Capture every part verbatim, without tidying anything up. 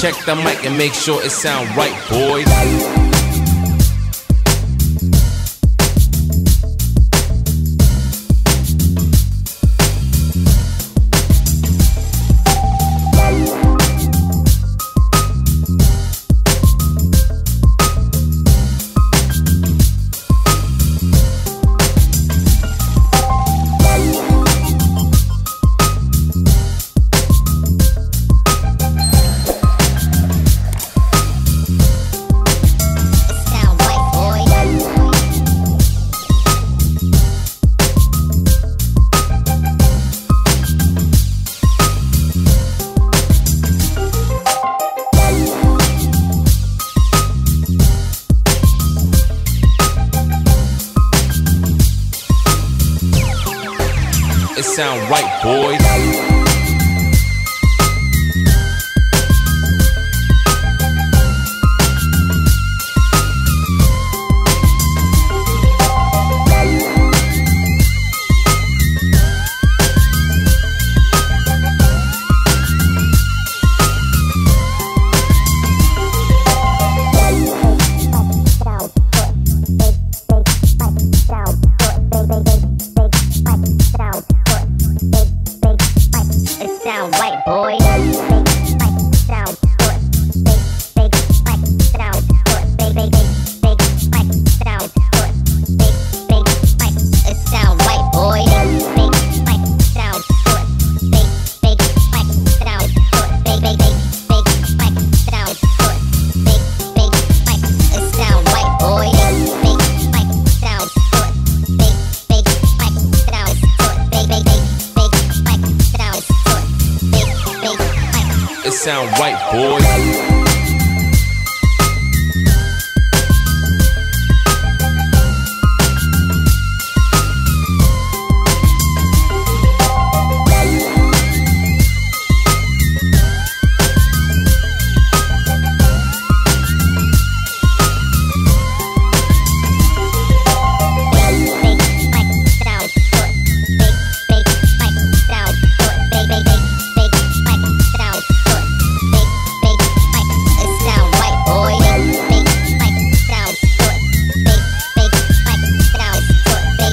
Check the mic and make sure it sound right, boys. It sound right, boys. Sound right, boy. Sound good. Big, big, like sound good. Big, big, big, big, like sound good. Big, big, like it sound right, boy. Big, like sound good. Big, big, like sound good. Big, big, big, big, like sound good. Big, big, like it sound right, boy. Big, like sound good. Big, big, like sound good. Big, big, big, big, like sound good. It sound right, boys.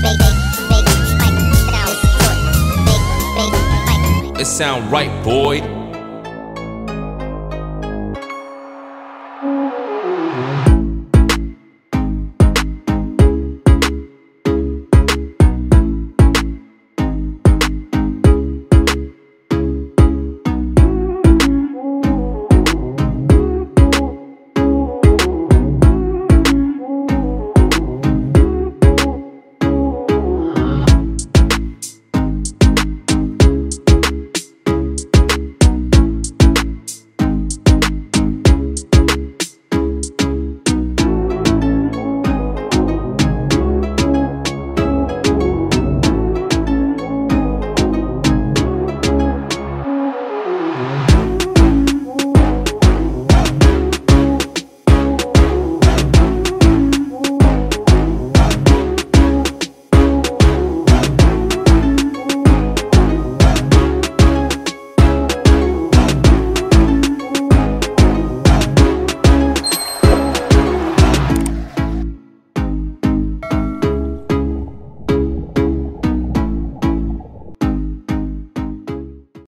It sound right, boy.